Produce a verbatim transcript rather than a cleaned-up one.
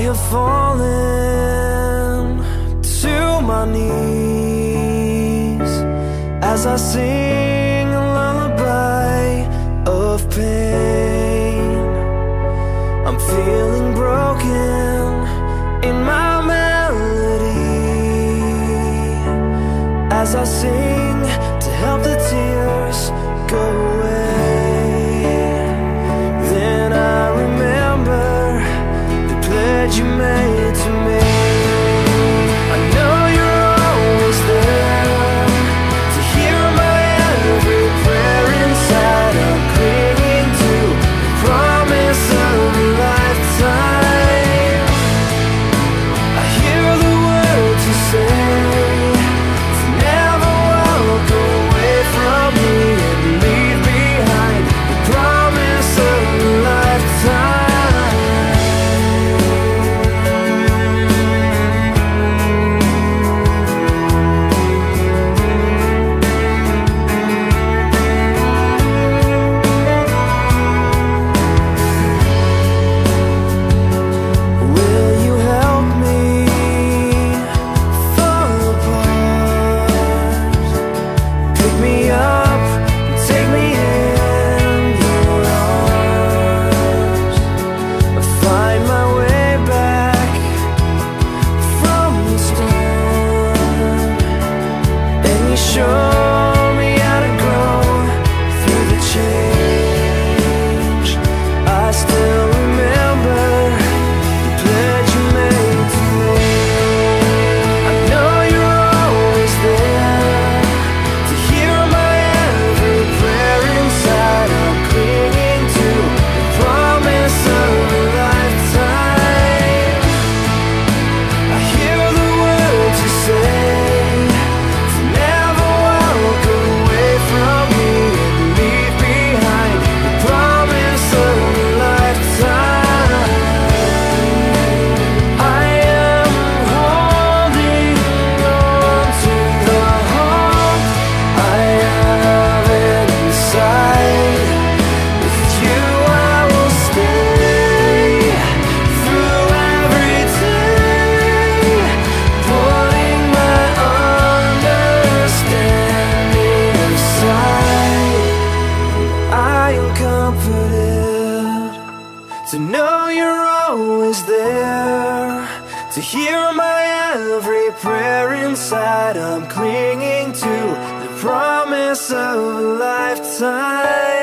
have fallen to my knees as I sing a lullaby of pain. I'm feeling broken in my melody as I sing to help the tears go away. Then I remember the pledge you made to me. I know you're always there to hear my every prayer inside. I'm clinging to the promise of a lifetime. I hear the words you say to never walk away from me and leave behind the promise of a lifetime. Will you help me fall apart? Pick me up and take me in your arms. I find my way back from the storm, and you show me how to grow through the change. I still remember the pledge you made to me. I know you're always there to hear my every prayer inside. I'm clinging to the promise of a lifetime. I hear the words you say to never walk away from me and leave behind the promise of a lifetime. I am holding on to the hope I have inside. With you I will stay through every day, putting my understanding aside. I am comforted to know you're always there to hear my every prayer inside. I'm clinging to the promise of a lifetime.